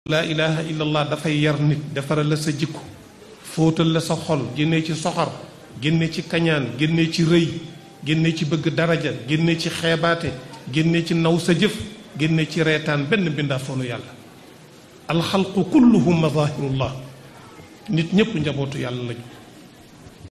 laa ilaha illallah dafay yar nit defaral la sa jikko fóotal la sa xol génne ci soxor génne ci kañaan génne ci rëy génne ci bëgg daraja génne ci xeebaate génne ci naw sa jëf génne ci reetaan benn mbindaafoonu yàlla alxalqu kulluhum mazahirullah nit ñépp njabootu yàlla lañu